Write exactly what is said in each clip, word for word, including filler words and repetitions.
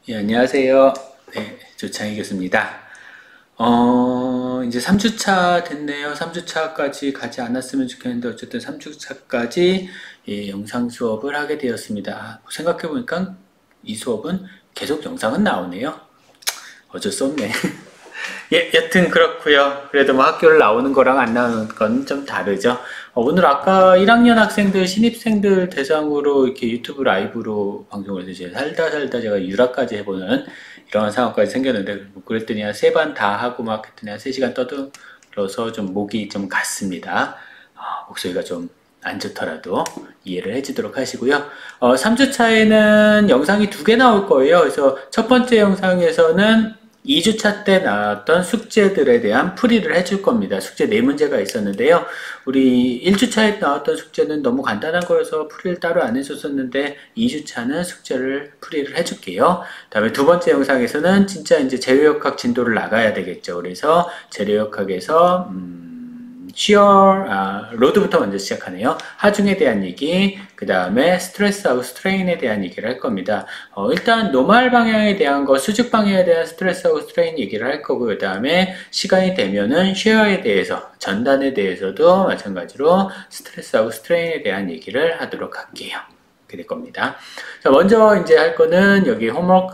예, 안녕하세요. 네, 조창희 교수입니다. 어, 이제 삼 주차 됐네요. 삼 주차까지 가지 않았으면 좋겠는데, 어쨌든 삼 주차까지 예, 영상 수업을 하게 되었습니다. 생각해보니까 이 수업은 계속 영상은 나오네요. 어쩔 수 없네. 예, 여튼 그렇고요. 그래도 뭐 학교를 나오는 거랑 안 나오는 건 좀 다르죠. 어, 오늘 아까 일 학년 학생들, 신입생들 대상으로 이렇게 유튜브 라이브로 방송을 해서 제가 살다 살다 제가 유라까지 해보는 이런 상황까지 생겼는데, 뭐 그랬더니 한 세 반 다 하고 막 했더니 한 세 시간 떠들어서 좀 목이 좀 갔습니다. 어, 목소리가 좀 안 좋더라도 이해를 해주도록 하시고요. 어, 삼 주차에는 영상이 두 개 나올 거예요. 그래서 첫 번째 영상에서는 이 주차 때 나왔던 숙제들에 대한 풀이를 해줄 겁니다. 숙제 네 문제가 있었는데요. 우리 일 주차에 나왔던 숙제는 너무 간단한 거여서 풀이를 따로 안 해줬었는데 이 주차는 숙제를 풀이를 해줄게요. 다음에 두 번째 영상에서는 진짜 이제 재료역학 진도를 나가야 되겠죠. 그래서 재료역학에서 음, 쉬어, 아, 로드부터 먼저 시작하네요. 하중에 대한 얘기, 그 다음에 스트레스하고 스트레인에 대한 얘기를 할 겁니다. 어, 일단 노멀 방향에 대한 거, 수직 방향에 대한 스트레스하고 스트레인 얘기를 할 거고, 그 다음에 시간이 되면은 쉐어에 대해서, 전단에 대해서도 마찬가지로 스트레스하고 스트레인에 대한 얘기를 하도록 할게요. 이렇게 될 겁니다. 자, 먼저 이제 할 거는 여기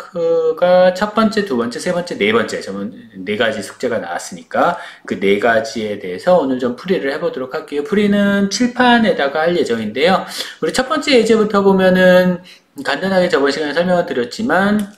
홈워크가 첫 번째, 두 번째, 세 번째, 네 번째, 네 가지 숙제가 나왔으니까 그 네 가지에 대해서 오늘 좀 풀이를 해보도록 할게요. 풀이는 칠판에다가 할 예정인데요. 우리 첫 번째 예제부터 보면은 간단하게 저번 시간에 설명을 드렸지만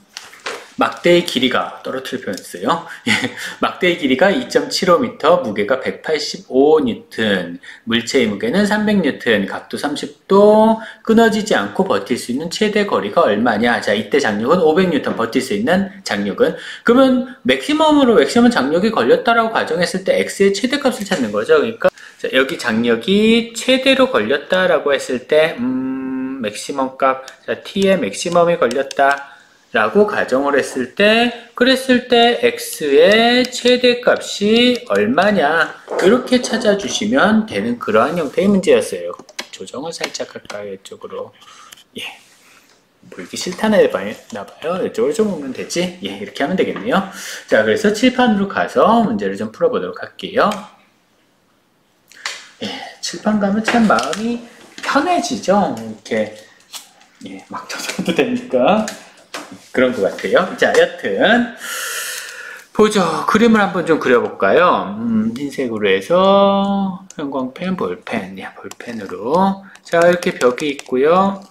막대의 길이가 떨어뜨릴 뻔했어요. 막대의 길이가 이 점 칠오 미터, 무게가 백팔십오 뉴턴, 물체의 무게는 삼백 뉴턴, 각도 삼십 도, 끊어지지 않고 버틸 수 있는 최대 거리가 얼마냐? 자, 이때 장력은 오백 뉴턴, 버틸 수 있는 장력은. 그러면 맥시멈으로 맥시멈 장력이 걸렸다라고 가정했을 때 X의 최대값을 찾는 거죠. 그러니까 자, 여기 장력이 최대로 걸렸다라고 했을 때 음, 맥시멈 값, 자, T의 맥시멈이 걸렸다. 라고 가정을 했을 때, 그랬을 때 x의 최대값이 얼마냐 이렇게 찾아주시면 되는 그러한 형태의 문제였어요. 조정을 살짝 할까요? 이쪽으로. 예. 보이기 싫다나 봐요. 이쪽으로 좀 오면 되지? 예, 이렇게 하면 되겠네요. 자, 그래서 칠판으로 가서 문제를 좀 풀어보도록 할게요. 예, 칠판 가면 참 마음이 편해지죠? 이렇게, 예, 막 쳐서도 되니까. 그런 것 같아요. 자, 여튼 보죠. 그림을 한번 좀 그려볼까요? 음, 흰색으로 해서 형광펜, 볼펜, 야, 볼펜으로. 자, 이렇게 벽이 있고요.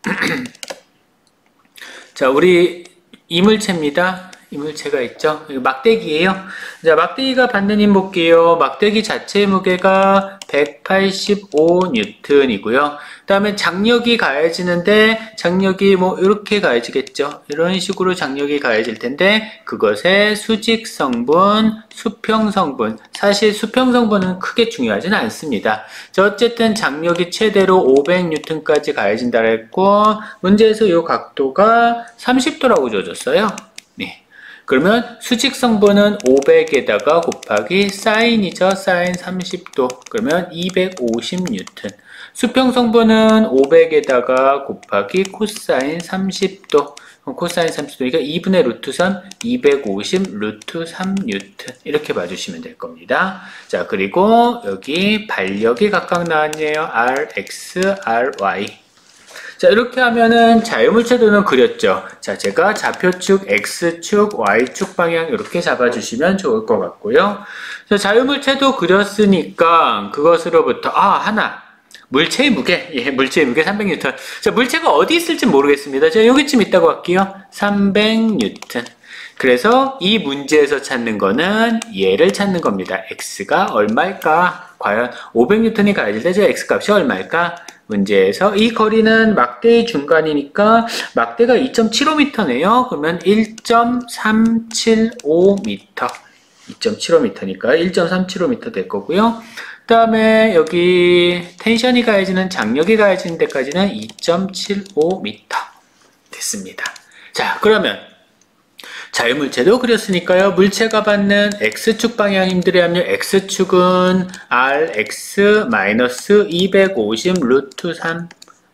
자, 우리 이물체입니다. 이물체가 있죠. 이거 막대기예요. 자, 막대기가 받는 힘 볼게요. 막대기 자체의 무게가 백팔십오 뉴턴이고요. 그 다음에 장력이 가해지는데 장력이 뭐 이렇게 가해지겠죠. 이런 식으로 장력이 가해질 텐데 그것의 수직 성분, 수평 성분. 사실 수평 성분은 크게 중요하지는 않습니다. 자, 어쨌든 장력이 최대로 오백 뉴턴까지 가해진다 했고 문제에서 이 각도가 삼십 도라고 줘줬어요. 네. 그러면 수직 성분은 오백에다가 곱하기 사인이죠. 사인 삼십 도. 그러면 이백오십 뉴턴. 수평 성분은 오백에다가 곱하기 코사인 삼십 도. 코사인 삼십 도니까 이분의 루트 삼, 이백오십 루트 삼 뉴턴. 이렇게 봐주시면 될 겁니다. 자, 그리고 여기 반력이 각각 나왔네요. Rx, Ry. 자, 이렇게 하면은 자유물체도는 그렸죠. 자, 제가 좌표축 X축, Y축 방향 이렇게 잡아주시면 좋을 것 같고요. 자, 자유물체도 그렸으니까 그것으로부터 아, 하나. 물체의 무게. 예, 물체의 무게 삼백 뉴턴. 자, 물체가 어디 있을지 모르겠습니다. 자, 여기쯤 있다고 할게요. 삼백 뉴턴. 그래서 이 문제에서 찾는 거는 얘를 찾는 겁니다. X가 얼마일까? 과연 오백 뉴턴이 가해질 때 저 X 값이 얼마일까? 문제에서 이 거리는 막대의 중간이니까 막대가 이 점 칠오 미터네요. 그러면 일 점 삼칠오 미터. 이 점 칠오 미터니까 일 점 삼칠오 미터 될 거고요. 그 다음에 여기 텐션이 가해지는 장력이 가해지는 데까지는 이 점 칠오 미터 됐습니다. 자, 그러면 자유물체도 그렸으니까요. 물체가 받는 X축 방향 힘들의 합력 X축은 Rx 이백오십 루트 삼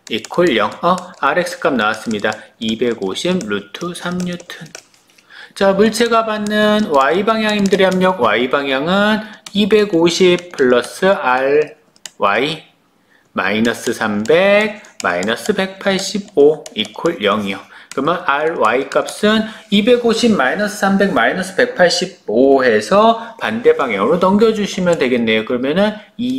이퀄 영. 어, 알엑스 값 나왔습니다. 이백오십 루트 삼 뉴턴. 자, 물체가 받는 Y방향 힘들의 압력, Y방향은 이백오십 플러스 알와이 마이너스 삼백 마이너스 백팔십오 이퀄 영이요. 그러면 알와이 값은 이백오십 마이너스 삼백 마이너스 백팔십오 해서 반대 방향으로 넘겨주시면 되겠네요. 그러면은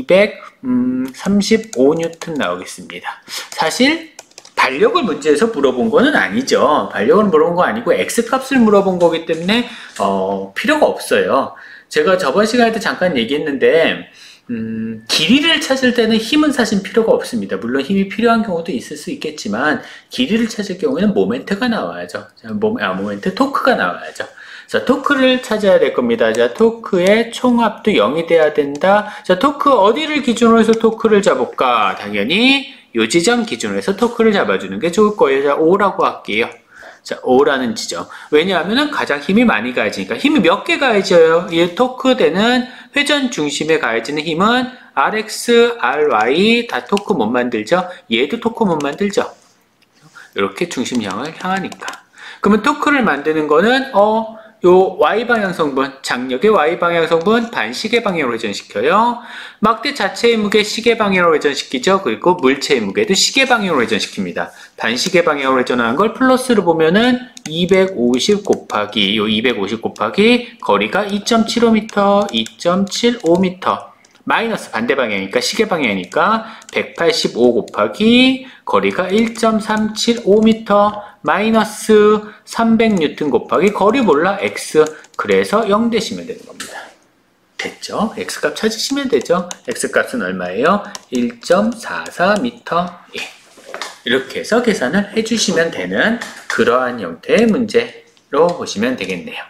이백삼십오 뉴턴 나오겠습니다. 사실 반력을 문제에서 물어본 거는 아니죠. 반력을 물어본 거 아니고 X값을 물어본 거기 때문에 어, 필요가 없어요. 제가 저번 시간에 때 잠깐 얘기했는데 음, 길이를 찾을 때는 힘은 사실 필요가 없습니다. 물론 힘이 필요한 경우도 있을 수 있겠지만 길이를 찾을 경우에는 모멘트가 나와야죠. 모, 아, 모멘트, 토크가 나와야죠. 자, 토크를 찾아야 될 겁니다. 자, 토크의 총합도 영이 돼야 된다. 자, 토크 어디를 기준으로 해서 토크를 잡을까? 당연히 이 지점 기준으로 해서 토크를 잡아주는 게 좋을 거예요. 자, 오라고 할게요. 자, 오라는 지점. 왜냐하면 가장 힘이 많이 가해지니까. 힘이 몇 개 가해져요? 이 토크되는 회전 중심에 가해지는 힘은 알엑스, 알와이 다 토크 못 만들죠? 얘도 토크 못 만들죠? 이렇게 중심형을 향하니까. 그러면 토크를 만드는 거는 어, 요 Y방향 성분, 장력의 Y방향 성분 반시계 방향으로 회전시켜요. 막대 자체의 무게 시계 방향으로 회전시키죠. 그리고 물체의 무게도 시계 방향으로 회전시킵니다. 반시계 방향으로 회전하는 걸 플러스로 보면은 이백오십 곱하기 요 이백오십 곱하기 거리가 이 점 칠오 미터, 이 점 칠오 미터 마이너스 반대 방향이니까 시계 방향이니까 백팔십오 곱하기 거리가 일 점 삼칠오 미터 마이너스 삼백 뉴턴 곱하기 거리 몰라 X. 그래서 영 대시면 되는 겁니다. 됐죠? X값 찾으시면 되죠? X값은 얼마예요? 일 점 사사 미터. 예. 이렇게 해서 계산을 해주시면 되는 그러한 형태의 문제로 보시면 되겠네요.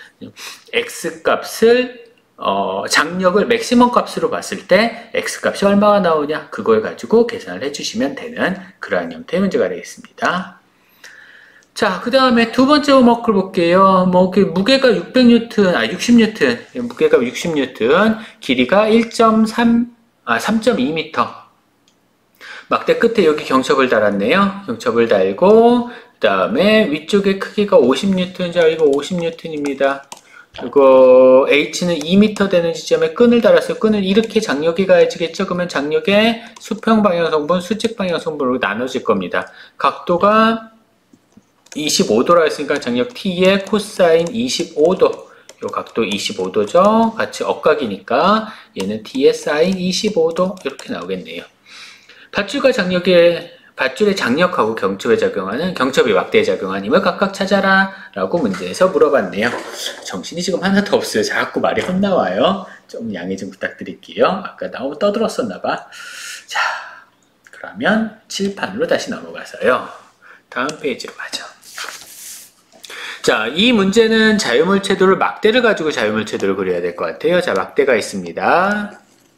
X값을 어, 장력을 맥시멈 값으로 봤을 때 X값이 얼마가 나오냐 그걸 가지고 계산을 해주시면 되는 그러한 형태의 문제가 되겠습니다. 자, 그 다음에 두 번째 홈워크를 볼게요. 뭐, 그 무게가 육백 뉴턴, 아, 육십 뉴턴, 무게가 육십 뉴턴, 길이가 일 점 삼, 아, 삼 점 이 미터. 막대 끝에 여기 경첩을 달았네요. 경첩을 달고, 그 다음에 위쪽에 크기가 오십 뉴턴, 자, 이거 오십 뉴턴입니다. 그리고 H는 이 미터 되는 지점에 끈을 달았어요. 끈을 이렇게 장력이 가해지겠죠? 그러면 장력의 수평 방향 성분, 수직 방향 성분으로 나눠질 겁니다. 각도가 이십오 도라 했으니까 장력 T의 코사인 이십오 도. 요 각도 이십오 도죠. 같이 억각이니까 얘는 T의 사인 이십오 도 이렇게 나오겠네요. 밧줄과 장력의 밧줄의 장력하고 경첩에 작용하는 경첩이 막대에 작용하는 힘을 각각 찾아라 라고 문제에서 물어봤네요. 정신이 지금 하나도 없어요. 자꾸 말이 헛나와요. 좀 양해 좀 부탁드릴게요. 아까 너무 떠들었었나봐. 자, 그러면 칠판으로 다시 넘어가서요. 다음 페이지로 가죠. 자, 이 문제는 자유물체도를 막대를 가지고 자유물체도를 그려야 될 것 같아요. 자, 막대가 있습니다.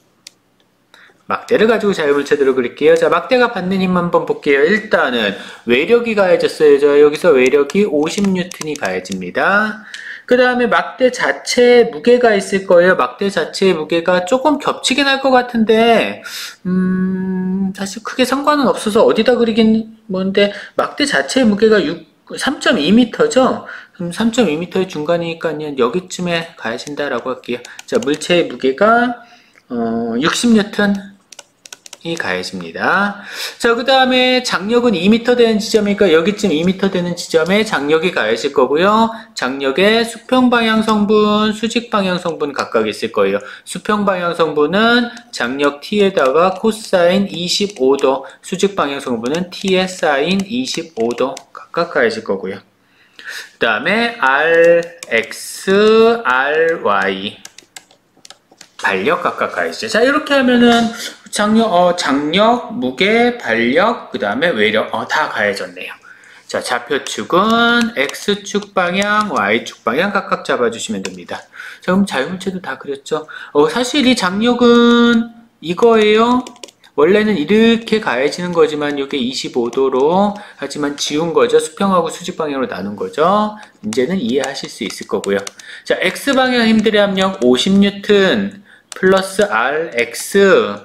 막대를 가지고 자유물체도를 그릴게요. 자, 막대가 받는 힘 한번 볼게요. 일단은 외력이 가해졌어요. 자, 여기서 외력이 오십 뉴턴이 가해집니다. 그 다음에 막대 자체에 무게가 있을 거예요. 막대 자체의 무게가 조금 겹치긴 할 것 같은데 음, 사실 크게 상관은 없어서 어디다 그리긴 뭔데 막대 자체의 무게가 삼 점 이 미터죠? 그럼 삼 점 이 미터의 중간이니까 여기쯤에 가해진다라고 할게요. 자, 물체의 무게가 어, 육십 뉴턴 이 가해집니다. 자, 그 다음에 장력은 이 미터 되는 지점이니까 여기쯤 이 미터 되는 지점에 장력이 가해질 거고요. 장력의 수평방향 성분, 수직방향 성분 각각 있을 거예요. 수평방향 성분은 장력 T에다가 코사인 이십오 도, 수직방향 성분은 T의 사인 이십오 도 각각 가해질 거고요. 그 다음에 Rx, Ry 반력 각각 가해지죠. 자, 이렇게 하면은 장력, 어, 장력, 무게, 반력, 그 다음에 외력, 어, 다 가해졌네요. 자, 좌표축은 X축 방향, Y축 방향 각각 잡아주시면 됩니다. 자, 그럼 자유물체도 다 그렸죠? 어, 사실 이 장력은 이거예요. 원래는 이렇게 가해지는 거지만 이게 이십오 도로 하지만 지운 거죠. 수평하고 수직 방향으로 나눈 거죠. 이제는 이해하실 수 있을 거고요. 자, X방향 힘들의 압력 오십 뉴턴 플러스 Rx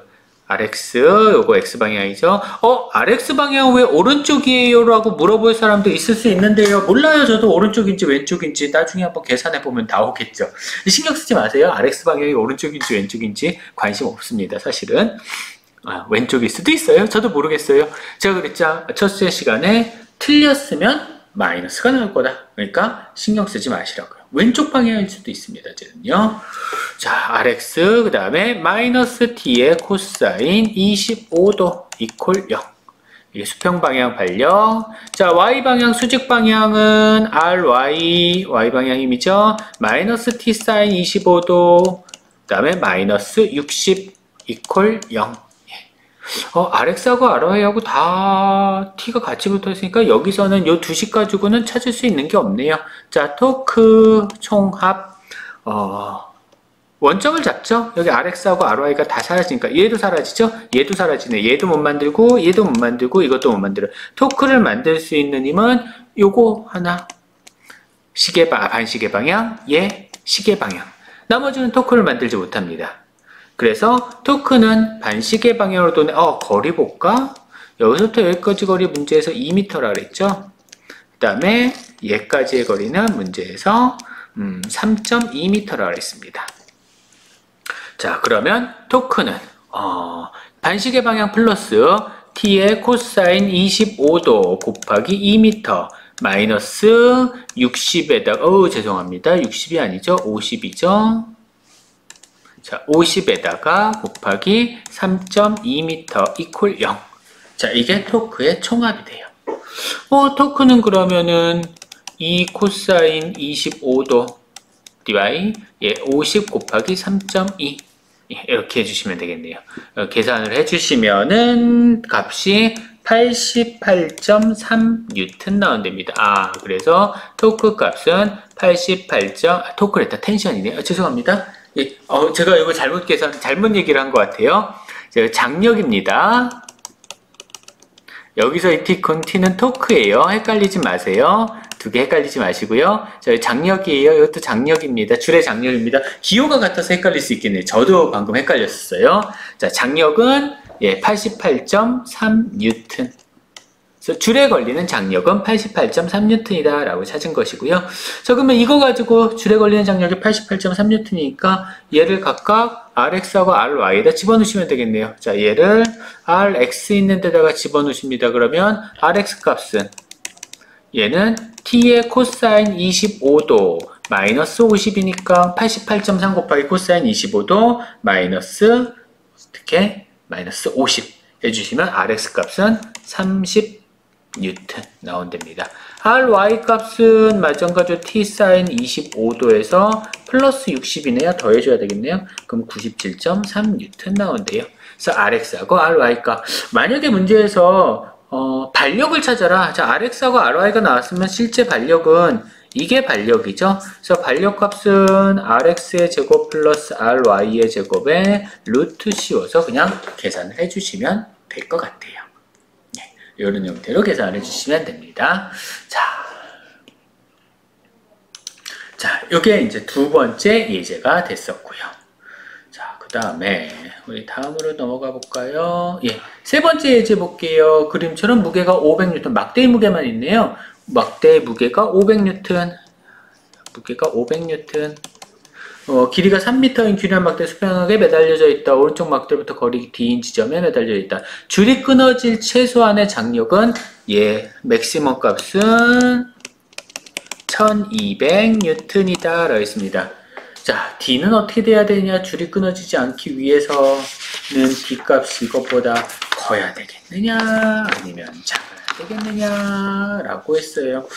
알엑스, 요거 X방향이죠. 어, 알엑스방향 왜 오른쪽이에요? 라고 물어볼 사람도 있을 수 있는데요. 몰라요. 저도 오른쪽인지 왼쪽인지 나중에 한번 계산해보면 나오겠죠. 신경 쓰지 마세요. 알엑스방향이 오른쪽인지 왼쪽인지 관심 없습니다. 사실은. 아, 왼쪽일 수도 있어요. 저도 모르겠어요. 제가 그랬죠. 첫 시간에 틀렸으면 마이너스가 나올 거다. 그러니까 신경 쓰지 마시라고요. 왼쪽 방향일 수도 있습니다. 이제는요. 자, 알엑스 그 다음에 마이너스 t의 코사인 이십오 도 이퀄 영. 이게 수평 방향 발력. 자, y방향 수직 방향은 ry, y방향임이죠. 마이너스 t 사인 이십오 도 그 다음에 마이너스 육십 이퀄 영. 어, 알엑스하고 알와이하고 다 t가 같이 붙어 있으니까 여기서는 요 두 식 가지고는 찾을 수 있는 게 없네요. 자, 토크 총합 어, 원점을 잡죠. 여기 알엑스하고 알와이가 다 사라지니까 얘도 사라지죠. 얘도 사라지네. 얘도 못 만들고 얘도 못 만들고 이것도 못 만들어. 토크를 만들 수 있는 힘은 요거 하나. 시계 방, 반시계 방향, 얘 시계 방향. 나머지는 토크를 만들지 못합니다. 그래서 토크는 반시계 방향으로 도는, 어, 거리 볼까? 여기서부터 여기까지 거리 문제에서 이 미터라 그랬죠? 그 다음에 얘까지의 거리는 문제에서 음, 삼 점 이 미터라 그랬습니다. 자, 그러면 토크는, 어, 반시계 방향 플러스 t의 코사인 이십오 도 곱하기 이 미터 마이너스 육십에다가, 어우, 죄송합니다. 육십이 아니죠? 오십이죠? 자, 오십에다가 곱하기 삼 점 이 미터 이퀄 영. 자, 이게 토크의 총합이 돼요. 어, 토크는 그러면은 이 코사인 이십오 도 dy, 예, 오십 곱하기 삼 점 이. 예, 이렇게 해주시면 되겠네요. 어, 계산을 해주시면은 값이 팔십팔 점 삼 뉴턴 나온답니다. 아, 그래서 토크 값은 팔십팔. 아, 토크랬다. 텐션이네요. 아, 죄송합니다. 예, 어, 제가 이거 잘못 계산, 잘못 얘기를 한 것 같아요. 제가 장력입니다. 여기서 이 t, 건 t는 토크예요. 헷갈리지 마세요. 두 개 헷갈리지 마시고요. 저 장력이에요. 이것도 장력입니다. 줄의 장력입니다. 기호가 같아서 헷갈릴 수 있겠네요. 저도 방금 헷갈렸었어요. 자, 장력은 예, 팔십팔 점 삼 뉴턴. 그래서 줄에 걸리는 장력은 팔십팔 점 삼 뉴턴이다 라고 찾은 것이고요. 자, 그러면 이거 가지고 줄에 걸리는 장력이 팔십팔 점 삼 뉴턴이니까 얘를 각각 알엑스하고 알와이에다 집어넣으시면 되겠네요. 자, 얘를 알엑스 있는 데다가 집어넣으십니다. 그러면 알엑스 값은 얘는 t의 코사인 이십오 도 마이너스 오십이니까 팔십팔 점 삼 곱하기 코사인 이십오 도 마이너스 어떻게? 마이너스 오십 해주시면 알엑스 값은 삼십 뉴턴 나온답니다. ry 값은 마찬가지로 t 사인 이십오 도에서 플러스 육십이네요. 더해줘야 되겠네요. 그럼 구십칠 점 삼 뉴턴 나온대요. 그래서 알엑스하고 ry 값. 만약에 문제에서 어, 발력을 찾아라. 자, 알엑스하고 알와이가 나왔으면 실제 발력은 이게 발력이죠. 그래서 발력 값은 알엑스의 제곱 플러스 알와이의 제곱에 루트 씌워서 그냥 계산을 해주시면 될 것 같아요. 네, 이런 형태로 계산을 해주시면 됩니다. 자, 자, 이게 이제 두 번째 예제가 됐었고요. 자, 그 다음에 우리 다음으로 넘어가 볼까요? 예, 세 번째 예제 볼게요. 그림처럼 무게가 오백 뉴턴, 막대의 무게만 있네요. 막대의 무게가 오백 뉴턴, 무게가 오백 뉴턴, 어, 길이가 삼 미터인 균열 막대 수평하게 매달려져 있다. 오른쪽 막대부터 거리 D인 지점에 매달려 있다. 줄이 끊어질 최소한의 장력은 예, 맥시멈 값은 천이백 뉴턴이다 라고 했습니다. 자, D는 어떻게 돼야 되냐? 줄이 끊어지지 않기 위해서는 D 값이 이것보다 커야 되겠느냐? 아니면 작아야 되겠느냐? 라고 했어요.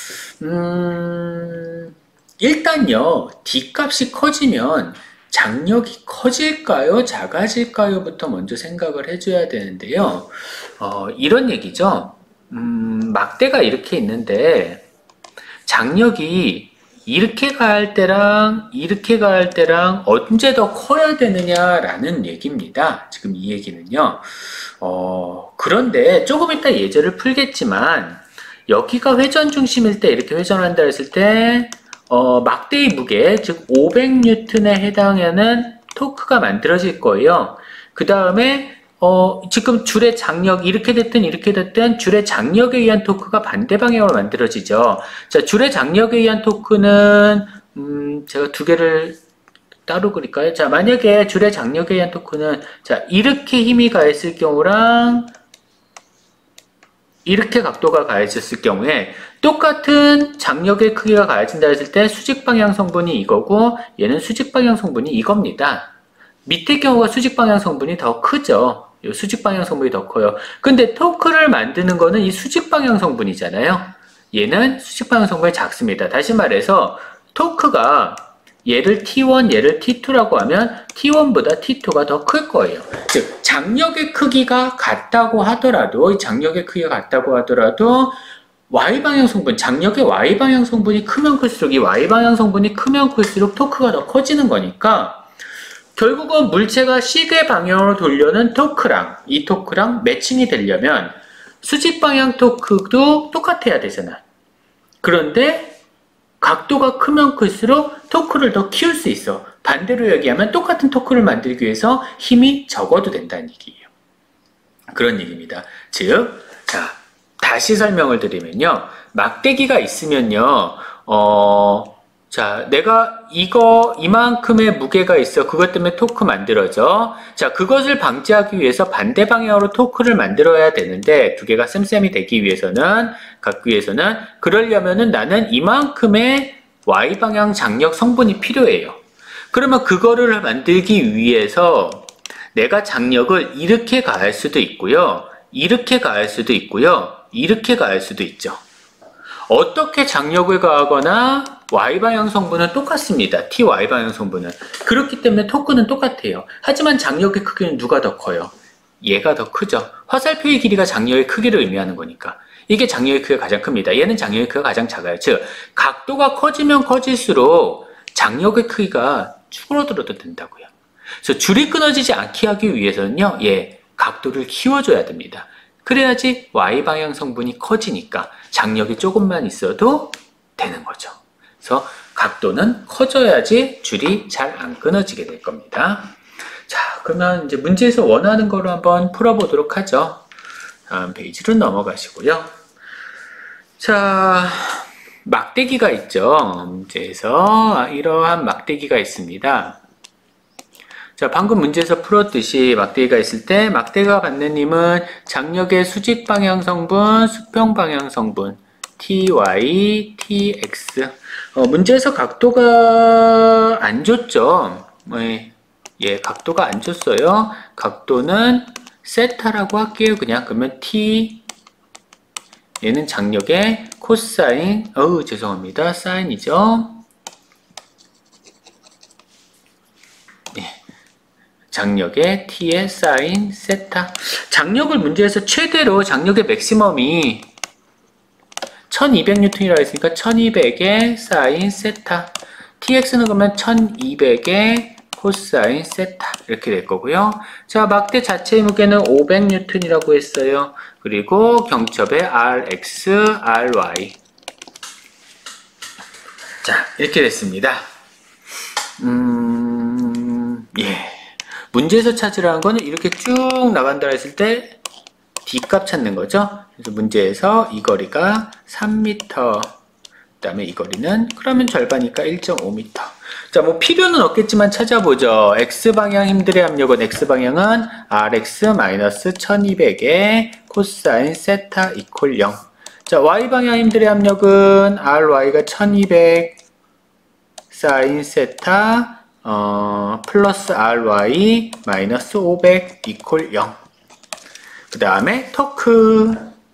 음, 일단요, D 값이 커지면 장력이 커질까요? 작아질까요? 부터 먼저 생각을 해줘야 되는데요. 어, 이런 얘기죠. 음, 막대가 이렇게 있는데 장력이 이렇게 가할 때랑 이렇게 가할 때랑 언제 더 커야 되느냐라는 얘기입니다. 지금 이 얘기는요. 어, 그런데 조금 이따 예제를 풀겠지만 여기가 회전 중심일 때 이렇게 회전한다 했을 때 어, 막대의 무게, 즉 오백 뉴턴에 해당하는 토크가 만들어질 거예요. 그 다음에 어, 지금 줄의 장력, 이렇게 됐든 이렇게 됐든 줄의 장력에 의한 토크가 반대 방향으로 만들어지죠. 자, 줄의 장력에 의한 토크는, 음, 제가 두 개를 따로 그릴까요? 자, 만약에 줄의 장력에 의한 토크는, 자, 이렇게 힘이 가했을 경우랑, 이렇게 각도가 가해졌을 경우에, 똑같은 장력의 크기가 가해진다 했을 때, 수직 방향 성분이 이거고, 얘는 수직 방향 성분이 이겁니다. 밑에 경우가 수직 방향 성분이 더 크죠. 이 수직 방향 성분이 더 커요. 근데 토크를 만드는 거는 이 수직 방향 성분이잖아요. 얘는 수직 방향 성분이 작습니다. 다시 말해서 토크가 얘를 티 원, 얘를 티 투라고 하면 티 원보다 티 투가 더 클 거예요. 즉 장력의 크기가 같다고 하더라도 이 장력의 크기가 같다고 하더라도 Y방향 성분, 장력의 Y방향 성분이 크면 클수록 이 Y방향 성분이 크면 클수록 토크가 더 커지는 거니까 결국은 물체가 시계 방향으로 돌려는 토크랑 이 토크랑 매칭이 되려면 수직 방향 토크도 똑같아야 되잖아. 그런데 각도가 크면 클수록 토크를 더 키울 수 있어. 반대로 얘기하면 똑같은 토크를 만들기 위해서 힘이 적어도 된다는 얘기예요. 그런 얘기입니다. 즉, 자, 다시 설명을 드리면요. 막대기가 있으면요. 어... 자, 내가 이거 이만큼의 무게가 있어. 그것 때문에 토크 만들어져. 자, 그것을 방지하기 위해서 반대 방향으로 토크를 만들어야 되는데 두 개가 쌤쌤이 되기 위해서는 갖기 위해서는 그러려면은 나는 이만큼의 Y방향 장력 성분이 필요해요. 그러면 그거를 만들기 위해서 내가 장력을 이렇게 가할 수도 있고요. 이렇게 가할 수도 있고요. 이렇게 가할 수도 있죠. 어떻게 장력을 가하거나 Y방향 성분은 똑같습니다. 티 와이 방향 성분은. 그렇기 때문에 토크는 똑같아요. 하지만 장력의 크기는 누가 더 커요? 얘가 더 크죠. 화살표의 길이가 장력의 크기를 의미하는 거니까. 이게 장력의 크기가 가장 큽니다. 얘는 장력의 크기가 가장 작아요. 즉, 각도가 커지면 커질수록 장력의 크기가 줄어들어도 된다고요. 그래서 줄이 끊어지지 않게 하기 위해서는요. 예, 각도를 키워줘야 됩니다. 그래야지 Y방향 성분이 커지니까 장력이 조금만 있어도 되는 거죠. 그래서 각도는 커져야지 줄이 잘 안 끊어지게 될 겁니다. 자, 그러면 이제 문제에서 원하는 거로 한번 풀어보도록 하죠. 다음 페이지로 넘어가시고요. 자, 막대기가 있죠. 문제에서 이러한 막대기가 있습니다. 자, 방금 문제에서 풀었듯이 막대기가 있을 때 막대기가 받는 힘은 장력의 수직 방향 성분, 수평 방향 성분 티 와이, 티 엑스. 어, 문제에서 각도가 안 줬죠. 예, 예, 각도가 안 줬어요. 각도는 세타라고 할게요. 그냥 그러면 T 얘는 장력의 코사인, 어우 죄송합니다. 사인이죠. 장력의 T의 사인 세타. 장력을 문제에서 최대로 장력의 맥시멈이 천이백 뉴턴이라고 했으니까 천이백의 사인 세타. 티엑스는 그러면 천이백의 코사인 세타. 이렇게 될 거고요. 자, 막대 자체의 무게는 오백 뉴턴이라고 했어요. 그리고 경첩의 알엑스, 알와이. 자, 이렇게 됐습니다. 음, 예. 문제에서 찾으라는 거는 이렇게 쭉 나간다 했을 때 D값 찾는 거죠. 그래서 문제에서 이 거리가 삼 미터, 그 다음에 이 거리는 그러면 절반이니까 일 점 오 미터. 자, 뭐 필요는 없겠지만 찾아보죠. X방향 힘들의 압력은 X방향은 알엑스 마이너스 천이백의 코사인 세타 이퀄 영. 자, Y방향 힘들의 압력은 알와이가 천이백 사인 세타 어, 플러스 알와이 마이너스 오백 이퀄 영. 그 다음에 토크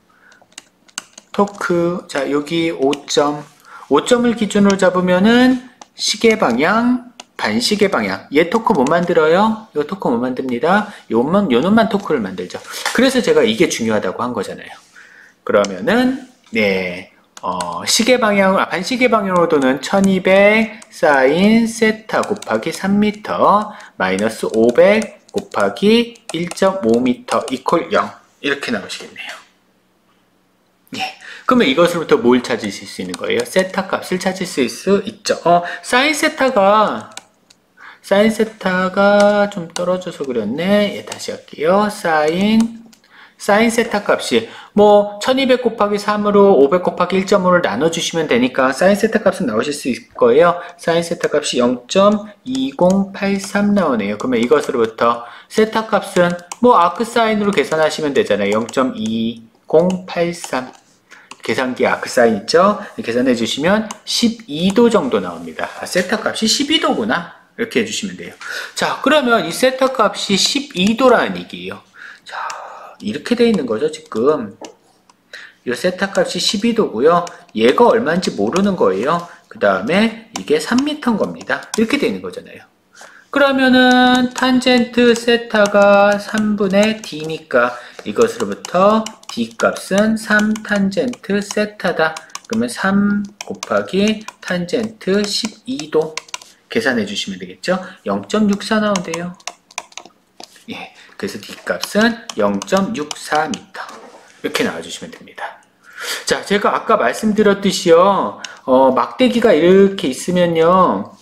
토크 자 여기 오 점 오 점을 기준으로 잡으면은 시계 방향 반시계 방향. 얘 토크 못 만들어요? 요 토크 못 만듭니다. 요만 요놈만 토크를 만들죠. 그래서 제가 이게 중요하다고 한 거잖아요. 그러면은 네 어, 시계 방향, 아, 반시계 방향으로 도는 천이백 사인 세타 곱하기 삼 미터 마이너스 오백 곱하기 일 점 오 미터 이퀄 영. 이렇게 나오시겠네요. 예. 그러면 이것으로부터 뭘 찾으실 수 있는 거예요? 세타 값을 찾을 수 있죠. 어, 사인 세타가 사인 세타가 좀 떨어져서 그렸네. 예, 다시 할게요. 사인 사인 세타 값이 뭐 천이백 곱하기 삼으로 오백 곱하기 일 점 오를 나눠주시면 되니까 사인 세타 값은 나오실 수 있을 거예요. 사인 세타 값이 영 점 이공팔삼 나오네요. 그러면 이것으로부터 세타 값은 뭐 아크 사인으로 계산하시면 되잖아요. 영 점 이공팔삼 계산기 아크 사인 있죠? 계산해 주시면 십이 도 정도 나옵니다. 아, 세타 값이 십이 도구나. 이렇게 해주시면 돼요. 자, 그러면 이 세타 값이 십이 도라는 얘기예요. 자, 이렇게 돼 있는 거죠, 지금. 이 세타 값이 십이 도고요. 얘가 얼마인지 모르는 거예요. 그 다음에 이게 삼 미터인 겁니다. 이렇게 돼 있는 거잖아요. 그러면은 탄젠트 세타가 삼분의 d니까 이것으로부터 d 값은 삼 탄젠트 세타다. 그러면 삼 곱하기 탄젠트 십이 도 계산해 주시면 되겠죠. 영 점 육사 나온대요. 예, 그래서 d 값은 영 점 육사 미터 이렇게 나와주시면 됩니다. 자, 제가 아까 말씀드렸듯이요, 어, 막대기가 이렇게 있으면요,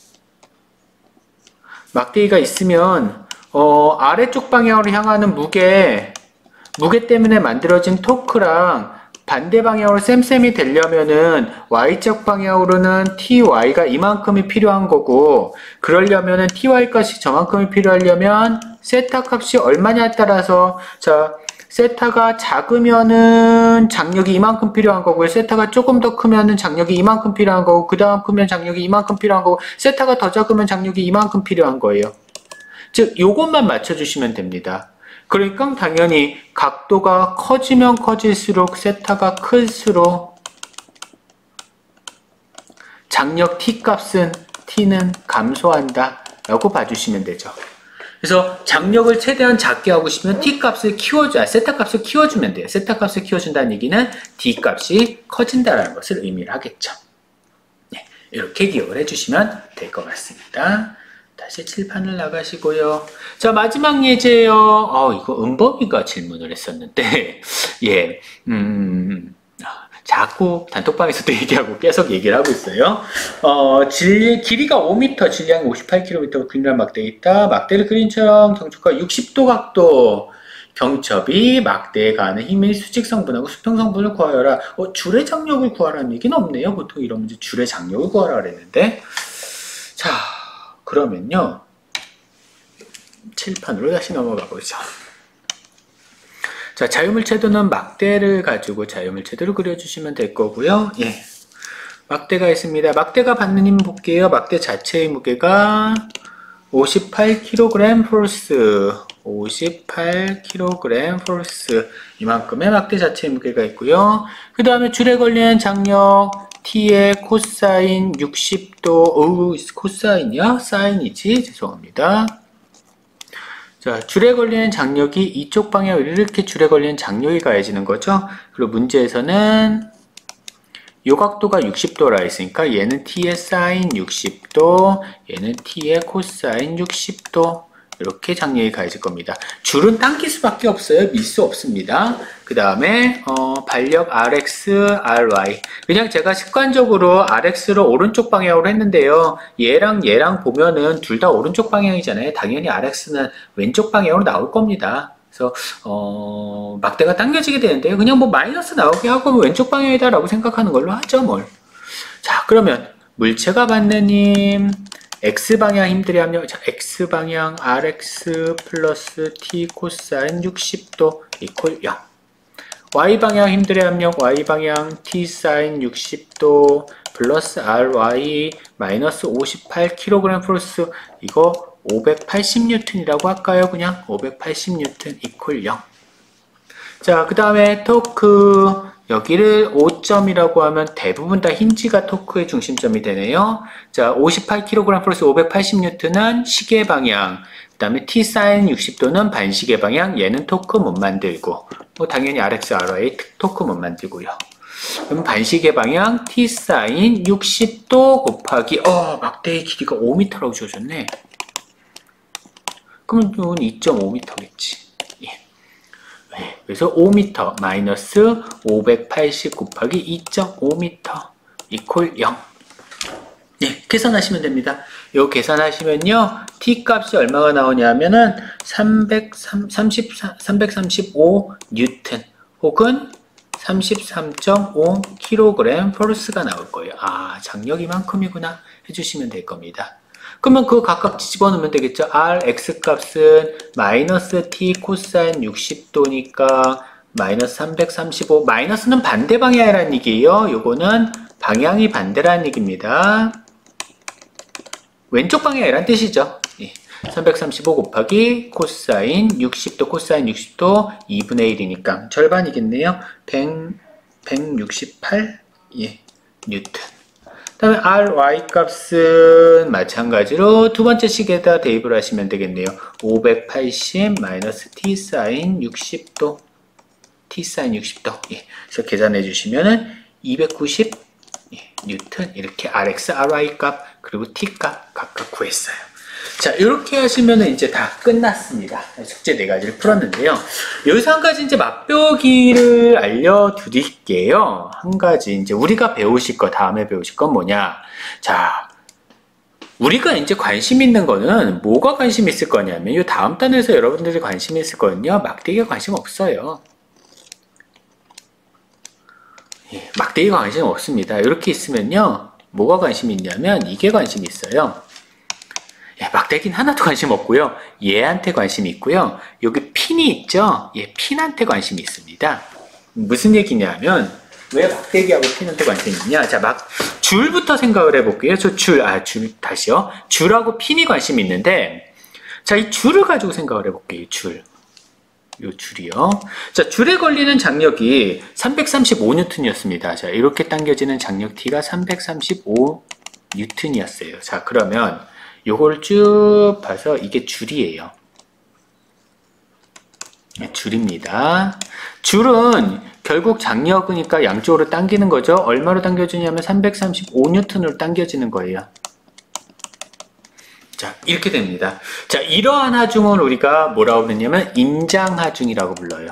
막대기가 있으면 어, 아래쪽 방향으로 향하는 무게 무게 때문에 만들어진 토크랑 반대 방향으로 쌤쌤이 되려면은 y축 방향으로는 ty가 이만큼이 필요한 거고, 그러려면은 ty 값이 저만큼이 필요하려면 세타 값이 얼마냐에 따라서, 자, 세타가 작으면은 장력이 이만큼 필요한 거고요. 세타가 조금 더 크면은 장력이 이만큼 필요한 거고, 그 다음 크면 장력이 이만큼 필요한 거고, 세타가 더 작으면 장력이 이만큼 필요한 거예요. 즉, 요것만 맞춰주시면 됩니다. 그러니까 당연히 각도가 커지면 커질수록 세타가 클수록 장력 t 값은 t는 감소한다 라고 봐주시면 되죠. 그래서 장력을 최대한 작게 하고 싶으면 t 값을 키워줘야, 세타 값을 키워주면 돼요. 세타 값을 키워준다는 얘기는 d 값이 커진다는 것을 의미를 하겠죠. 네, 이렇게 기억을 해주시면 될 것 같습니다. 다시 칠판을 나가시고요. 자, 마지막 예제예요. 어, 이거 은범이가 질문을 했었는데, 예, 음, 자꾸 단톡방에서도 얘기하고 계속 얘기를 하고 있어요. 어, 질, 길이가 오 미터, 질량이 오십팔 킬로미터 균일한 막대가 있다. 막대를 그린처럼 경첩과 육십 도 각도, 경첩이 막대에 가하는 힘의 수직 성분하고 수평 성분을 구하여라. 어, 줄의 장력을 구하라는 얘기는 없네요. 보통 이런 문제 줄의 장력을 구하라 그랬는데. 자, 그러면요, 칠판으로 다시 넘어가 보죠. 자, 자유물체도는 막대를 가지고 자유물체도를 그려주시면 될 거고요. 예, 막대가 있습니다. 막대가 받는 힘 볼게요. 막대 자체의 무게가 오십팔 킬로그램 포스, 오십팔 킬로그램 포스, 이만큼의 막대 자체의 무게가 있고요. 그 다음에 줄에 걸리는 장력 t의 코사인 육십 도, 어우, 코사인이야? 사인이지? 죄송합니다. 자, 줄에 걸리는 장력이 이쪽 방향으로 이렇게 줄에 걸리는 장력이 가해지는 거죠. 그리고 문제에서는 요 각도가 육십 도라 했으니까 얘는 t의 사인 육십 도, 얘는 t의 코사인 육십 도, 이렇게 장력이 가해질 겁니다. 줄은 당길 수밖에 없어요. 밀 수 없습니다. 그 다음에 어, 반력 rx, ry. 그냥 제가 습관적으로 rx로 오른쪽 방향으로 했는데요. 얘랑 얘랑 보면은 둘 다 오른쪽 방향이잖아요. 당연히 rx는 왼쪽 방향으로 나올 겁니다. 그래서 어, 막대가 당겨지게 되는데요. 그냥 뭐 마이너스 나오게 하고 뭐 왼쪽 방향이다 라고 생각하는 걸로 하죠, 뭘. 자, 그러면 물체가 받는 힘, x방향 힘들이 합력, 자, x방향 rx 플러스 t 코사인 육십 도 이퀄 영. y방향 힘들의 합력, y방향 t 사인 육십 도 플러스 ry 마이너스 오십팔 킬로그램 플러스 이거 오백팔십 뉴턴이라고 할까요? 그냥 오백팔십 뉴턴 이퀄 영. 자, 그 다음에 토크, 여기를 오 점이라고 하면 대부분 다 힌지가 토크의 중심점이 되네요. 자, 오십팔 킬로그램 플러스 오백팔십 뉴턴은 시계 방향, 그 다음에 t 사인 육십 도는 반시계 방향, 얘는 토크 못 만들고, 뭐 당연히 rx, ry 토크 못 만들고요. 그럼 반시계 방향 t 사인 육십 도 곱하기, 어, 막대의 길이가 오 미터라고 주어졌네. 그러면 이건 이 점 오 미터겠지. 그래서 오 미터 마이너스 오백팔십 곱하기 이 점 오 미터 이퀄 영. 예, 계산하시면 됩니다. 요 계산하시면요, t 값이 얼마가 나오냐면은 삼백삼십오 뉴턴 혹은 삼십삼 점 오 킬로그램 포르스가 나올 거예요. 아, 장력 이만큼이구나 해주시면 될 겁니다. 그러면 그거 각각 집어넣으면 되겠죠. r, x 값은 마이너스 t 코사인 육십 도니까 마이너스 삼백삼십오, 마이너스는 반대 방향이라는 얘기예요. 요거는 방향이 반대라는 얘기입니다. 왼쪽 방향이란 뜻이죠. 예. 삼백삼십오 곱하기 코사인 육십 도, 코사인 육십 도 이분의 일이니까 절반이겠네요. 백, 백육십팔 예, 뉴턴. 그 다음에 ry 값은 마찬가지로 두 번째 식에다 대입을 하시면 되겠네요. 오백팔십 마이너스 t 사인 육십 도, t 사인 육십 도. 예. 그래서 계산해 주시면은 이백구십 예, 뉴턴. 이렇게 rx, ry 값 그리고 t 값 각각 구했어요. 자, 이렇게 하시면 이제 다 끝났습니다. 숙제 네 가지를 풀었는데요. 여기서 한 가지 이제 맛보기를 알려드릴게요. 한 가지 이제 우리가 배우실 거, 다음에 배우실 건 뭐냐? 자, 우리가 이제 관심 있는 거는 뭐가 관심 있을 거냐면 이 다음 단에서 여러분들이 관심 있을 거는요, 막대기가 관심 없어요. 예, 막대기가 관심 없습니다. 이렇게 있으면요, 뭐가 관심이 있냐면 이게 관심이 있어요. 예, 막대기는 하나도 관심 없고요. 얘한테 관심이 있고요. 여기 핀이 있죠? 예, 핀한테 관심이 있습니다. 무슨 얘기냐면 왜 막대기하고 핀한테 관심이 있냐? 자, 막 줄부터 생각을 해볼게요. 저 줄, 아, 줄 다시요. 줄하고 핀이 관심이 있는데, 자, 이 줄을 가지고 생각을 해볼게요. 줄. 요 줄이요. 자, 줄에 걸리는 장력이 삼백삼십오 뉴턴이었습니다. 자, 이렇게 당겨지는 장력 T가 삼백삼십오 뉴턴이었어요. 자, 그러면 요걸 쭉 봐서 이게 줄이에요. 네, 줄입니다. 줄은 결국 장력이니까 양쪽으로 당기는 거죠. 얼마로 당겨지냐면 삼백삼십오 뉴턴으로 당겨지는 거예요. 자, 이렇게 됩니다. 자, 이러한 하중을 우리가 뭐라고 부르냐면 인장하중이라고 불러요.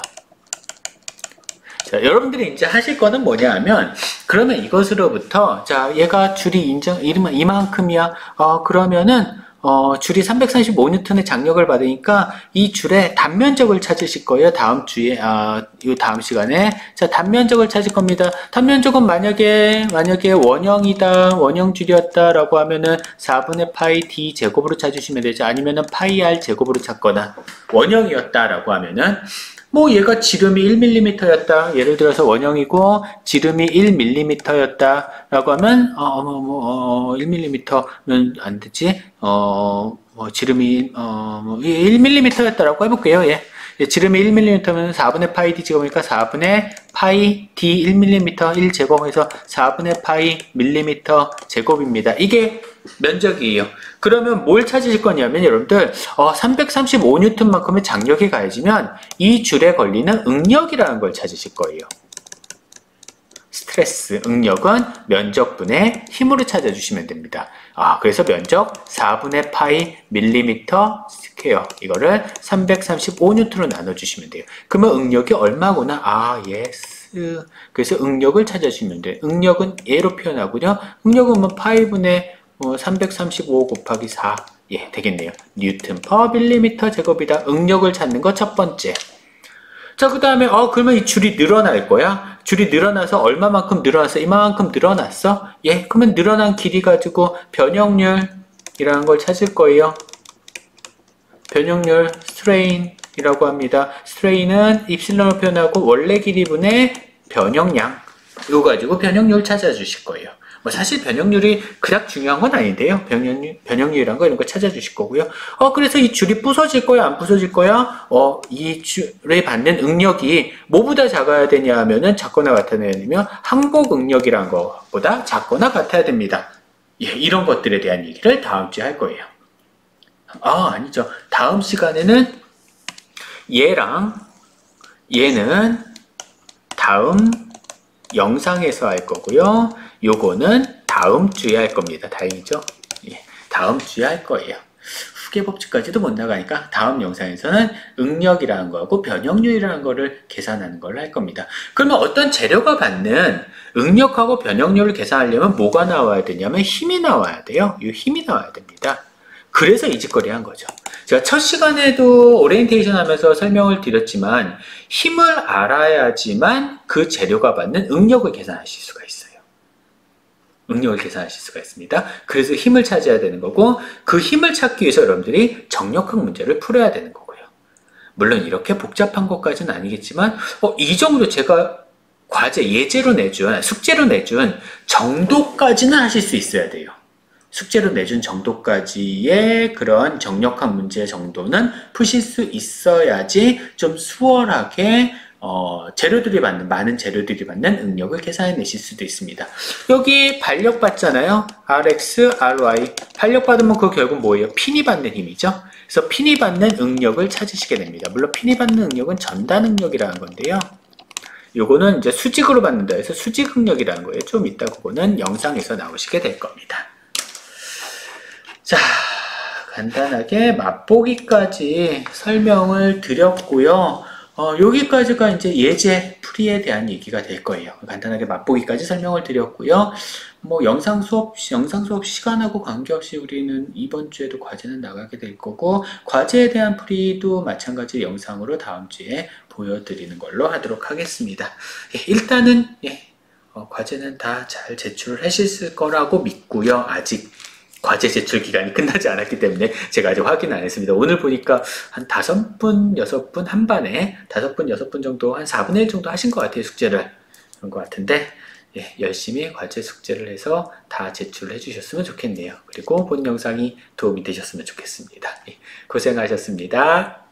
자, 여러분들이 이제 하실 거는 뭐냐 하면, 그러면 이것으로부터, 자, 얘가 줄이 인장, 이만큼이야. 어, 그러면은, 어, 줄이 삼백삼십오 뉴턴의 장력을 받으니까 이 줄의 단면적을 찾으실 거예요. 다음 주에, 아, 이 다음 시간에. 자, 단면적을 찾을 겁니다. 단면적은 만약에, 만약에 원형이다, 원형줄이었다 라고 하면은 사분의 파이 d 제곱으로 찾으시면 되죠. 아니면은 파이 r 제곱으로 찾거나, 원형이었다 라고 하면은, 뭐 얘가 지름이 일 밀리미터였다. 예를 들어서 원형이고 지름이 일 밀리미터였다 라고 하면 어, 뭐, 뭐, 어, 일 밀리미터면 안 되지. 어, 뭐 지름이 어, 일 밀리미터였다라고 해볼게요. 예. 예, 지름이 일 밀리미터면 사분의 파이 d 제곱이니까 사분의 파이 d 일 밀리미터 일 제곱해서 사분의 파이 밀리미터 제곱입니다. 이게 면적이에요. 그러면 뭘 찾으실 거냐면 여러분들 어, 삼백삼십오 뉴턴만큼의 장력이 가해지면 이 줄에 걸리는 응력이라는 걸 찾으실 거예요. 스트레스, 응력은 면적분의 힘으로 찾아주시면 됩니다. 아, 그래서 면적 사분의 파이 밀리미터 스퀘어, 이거를 삼백삼십오 뉴턴으로 나눠주시면 돼요. 그러면 응력이 얼마구나? 아, 예스. 그래서 응력을 찾아주시면 돼요. 응력은 얘로 표현하고요. 응력은 뭐 파이분의 뭐 삼백삼십오 곱하기 사, 예, 되겠네요. 뉴턴 퍼 밀리미터 제곱이다. 응력을 찾는 거 첫 번째. 자, 그 다음에, 어, 그러면 이 줄이 늘어날 거야? 줄이 늘어나서 얼마만큼 늘어났어? 이만큼 늘어났어? 예, 그러면 늘어난 길이 가지고 변형률이라는 걸 찾을 거예요. 변형률, 스트레인이라고 합니다. 스트레인은 입실론을 표현하고 원래 길이분의 변형량. 이거 가지고 변형률 찾아주실 거예요. 뭐 사실 변형률이 그닥 중요한 건 아닌데요. 변형률, 변형률이란 거 이런 거 찾아주실 거고요. 어, 그래서 이 줄이 부서질 거야, 안 부서질 거야? 어, 이 줄에 받는 응력이 뭐보다 작아야 되냐 하면은 작거나 같아야 되냐면 항복 응력이란 것보다 작거나 같아야 됩니다. 예, 이런 것들에 대한 얘기를 다음 주에 할 거예요. 아, 아니죠. 다음 시간에는 얘랑 얘는 다음 영상에서 할 거고요. 요거는 다음 주에 할 겁니다. 다행이죠? 예, 다음 주에 할 거예요. 합계 법칙까지도 못 나가니까 다음 영상에서는 응력이라는 거하고 변형률이라는 거를 계산하는 걸 할 겁니다. 그러면 어떤 재료가 받는 응력하고 변형률을 계산하려면 뭐가 나와야 되냐면 힘이 나와야 돼요. 이 힘이 나와야 됩니다. 그래서 이 짓거리 한 거죠. 제가 첫 시간에도 오리엔테이션 하면서 설명을 드렸지만 힘을 알아야지만 그 재료가 받는 응력을 계산하실 수가 있어요. 응력을 계산하실 수가 있습니다. 그래서 힘을 찾아야 되는 거고 그 힘을 찾기 위해서 여러분들이 정력학 문제를 풀어야 되는 거고요. 물론 이렇게 복잡한 것까지는 아니겠지만 어, 이 정도 제가 과제 예제로 내준 숙제로 내준 정도까지는 하실 수 있어야 돼요. 숙제로 내준 정도까지의 그런 정력학 문제 정도는 푸실 수 있어야지 좀 수월하게 어, 재료들이 받는, 많은 재료들이 받는 응력을 계산해내실 수도 있습니다. 여기 반력 받잖아요. Rx, Ry. 반력 받으면 그 결국 뭐예요? 핀이 받는 힘이죠. 그래서 핀이 받는 응력을 찾으시게 됩니다. 물론 핀이 받는 응력은 전단 응력이라는 건데요. 요거는 이제 수직으로 받는다 해서 수직 응력이라는 거예요. 좀 이따 그거는 영상에서 나오시게 될 겁니다. 자, 간단하게 맛보기까지 설명을 드렸고요. 어, 여기까지가 이제 예제 풀이에 대한 얘기가 될 거예요. 간단하게 맛보기까지 설명을 드렸고요. 뭐 영상 수업, 영상 수업 시간하고 관계없이 우리는 이번 주에도 과제는 나가게 될 거고 과제에 대한 풀이도 마찬가지 영상으로 다음 주에 보여드리는 걸로 하도록 하겠습니다. 예, 일단은 예, 어, 과제는 다 잘 제출을 하실 거라고 믿고요. 아직 과제 제출 기간이 끝나지 않았기 때문에 제가 아직 확인 안 했습니다. 오늘 보니까 한 다섯 분, 여섯 분 한 반에 다섯 분, 여섯 분 정도 한 사분의 일 정도 하신 것 같아요. 숙제를. 그런 것 같은데 예, 열심히 과제 숙제를 해서 다 제출을 해주셨으면 좋겠네요. 그리고 본 영상이 도움이 되셨으면 좋겠습니다. 예, 고생하셨습니다.